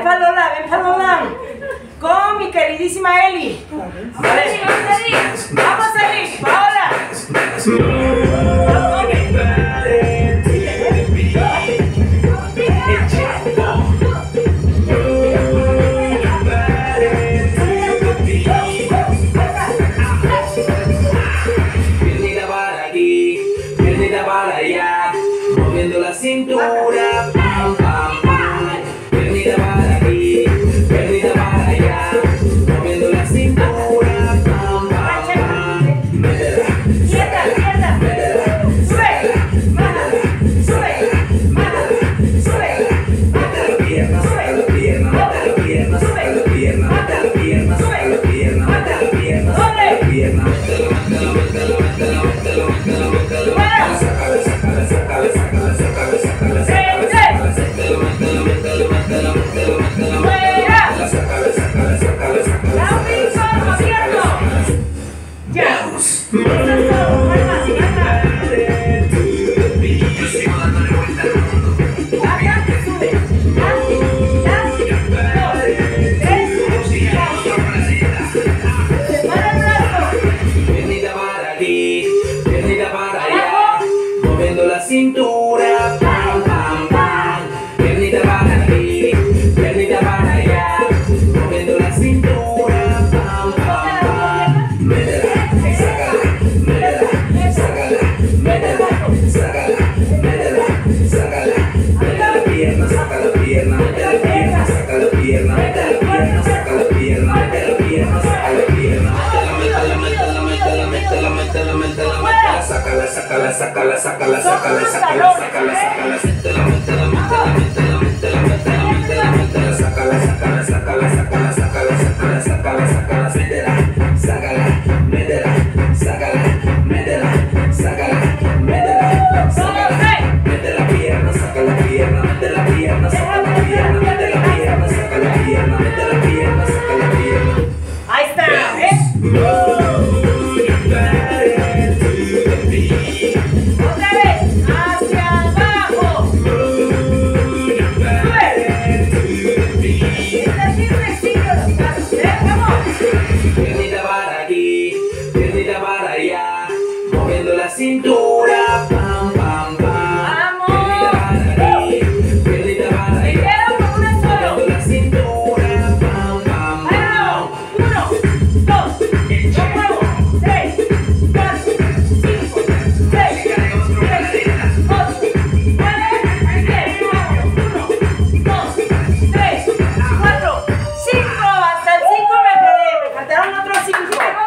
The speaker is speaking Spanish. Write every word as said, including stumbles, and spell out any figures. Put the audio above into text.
para los lados, ven para los lados. Con mi queridísima Eli. Vamos a salir, vamos a salir. Vamos a salir, Paola. Piernita para aquí, piernita para allá, moviendo la cintura, pam, pam, pam. Piernita para aquí, piernita para allá, moviendo la cintura, pam, pam, pam. Métela, Izquierda, izquierda. Sube, baja, sube, baja, sube. mete la pierna, saca la pierna, mete la pierna, saca la pierna, mete la pierna, saca la pierna, mete la pierna, saca la pierna, métela, métela, métela, métela, métela, métela, métela, sácala, sácala, sácala, sácala, sácala, sácala, sácala, sácala, métela, métela, métela, métela, métela, métela, métela, sácala, sácala, sácala, sácala, Da un piso abierto. Ya. Eso es todo. Más fácil, acá. yo sigo dándole vuelta al mundo. Acá, sube. Ya, ya, dos, tres, ya. Separa el brazo. Piernita para aquí, piernita para allá, moviendo la cintura, pam, pam, pam. Piernita para aquí, piernita para allá, moviendo la cintura, pam, pam, pam. Métela, sácala, métela, sácala, métela, sácala, métela, sácala. Mete la pierna, saca la pierna, mete la pierna, saca la pierna, mete la pierna, saca la pierna, mete la pierna, saca la pierna. Métela, métela, métela, métela, métela, métela, métela, sácala, sácala, sácala, sácala, sácala, sácala, sácala, sácala, métela, métela, métela, métela, métela.